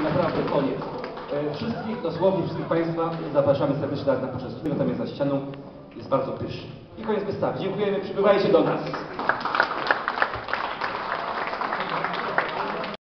naprawdę koniec. Wszystkich, dosłownie wszystkich Państwa zapraszamy serdecznie na poczęstunek, tam jest za ścianą, jest bardzo pyszny. I koniec wystawy. Dziękujemy, przybywajcie do nas.